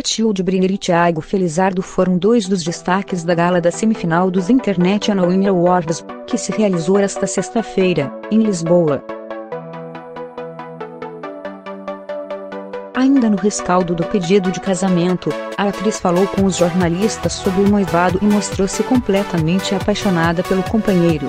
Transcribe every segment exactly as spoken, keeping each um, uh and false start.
Matilde Brenner e Thiago Felizardo foram dois dos destaques da gala da semifinal dos International Women Awards, que se realizou esta sexta-feira, em Lisboa. Ainda no rescaldo do pedido de casamento, a atriz falou com os jornalistas sobre o noivado e mostrou-se completamente apaixonada pelo companheiro.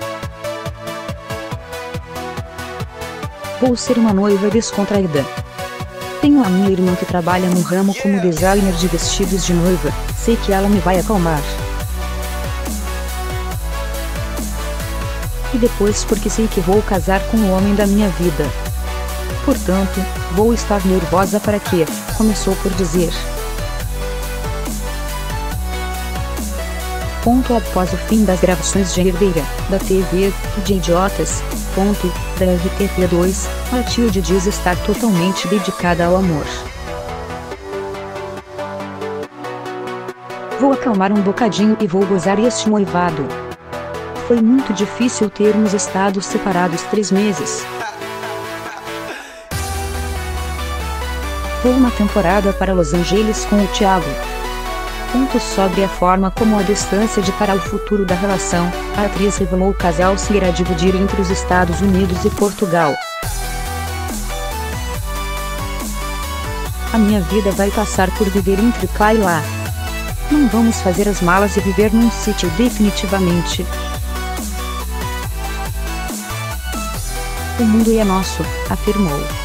Vou ser uma noiva descontraída. Tenho a minha irmã que trabalha no ramo como designer de vestidos de noiva, sei que ela me vai acalmar. E depois porque sei que vou casar com o homem da minha vida. Portanto, vou estar nervosa para quê? Começou por dizer. Ponto após o fim das gravações de Herdeira, da T V, e de Idiotas, ponto, da R T P dois, Matilde diz estar totalmente dedicada ao amor. Vou acalmar um bocadinho e vou gozar este noivado. Foi muito difícil termos estado separados três meses. Vou uma temporada para Los Angeles com o Thiago. Ponto sobre a forma como a distância ditará o futuro da relação, a atriz revelou o casal se irá dividir entre os Estados Unidos e Portugal. A minha vida vai passar por viver entre cá e lá. Não vamos fazer as malas e viver num sítio definitivamente. O mundo é nosso, afirmou.